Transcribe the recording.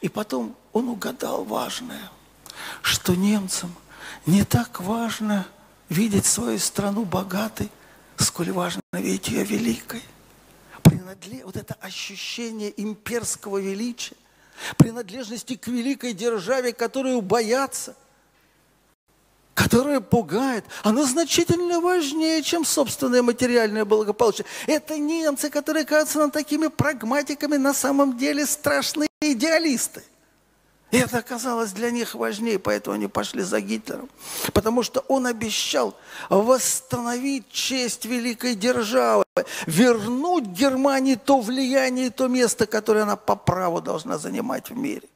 И потом он угадал важное, что немцам не так важно видеть свою страну богатой, сколь важно видеть ее великой. Вот это ощущение имперского величия, принадлежности к великой державе, которую боятся, которая пугает, оно значительно важнее, чем собственное материальное благополучие. Это немцы, которые кажутся нам такими прагматиками, на самом деле страшные идеалисты. И это оказалось для них важнее, поэтому они пошли за Гитлером. Потому что он обещал восстановить честь великой державы, вернуть Германии то влияние, то место, которое она по праву должна занимать в мире.